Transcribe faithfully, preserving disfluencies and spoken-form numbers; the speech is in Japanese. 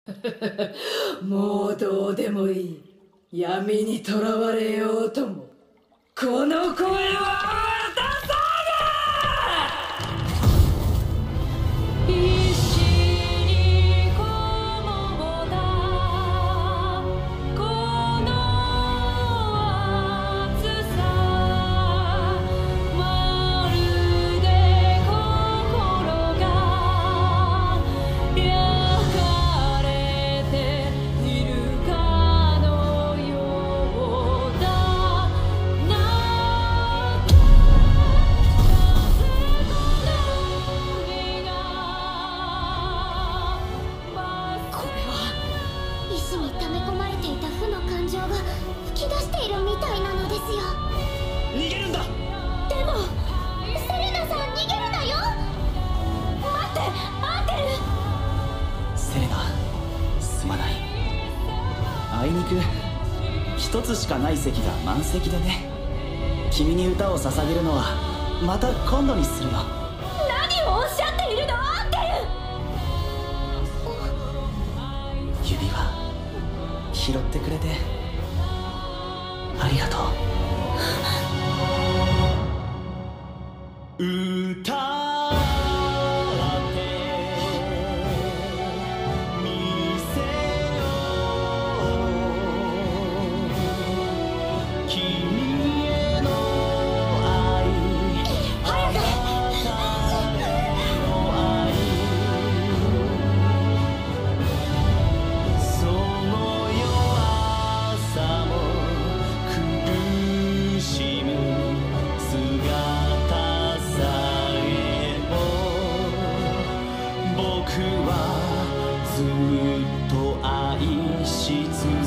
もうどうでもいい。闇にとらわれようともこの声は出さぬ。必死にこもったこの暑さ、まるで心が焼かれているかのようだ。な風の海がこれは石に溜め込まれていた負の感情が噴き出しているみたいなのですよ。 逃げるんだ。 でもセレナさん、逃げるなよ。待って、アーテル。 セレナ、すまない。あいにく一つしかない席が満席でね。君に歌を捧げるのはまた今度にするよ。 何をおっしゃっているの、アーテル。 指輪拾ってくれてありがとう。歌ってみせよ君への愛、 早く。 あなたへの愛、その夜朝も苦しむ姿さえも僕はずっと愛し続